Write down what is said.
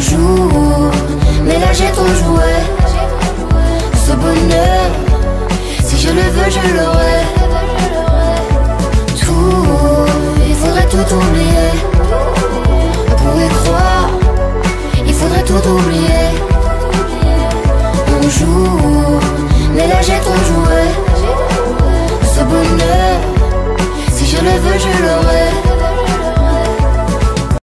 jour, mais là j'ai ton jouet. Ce bonheur, si je le veux, je l'aurai.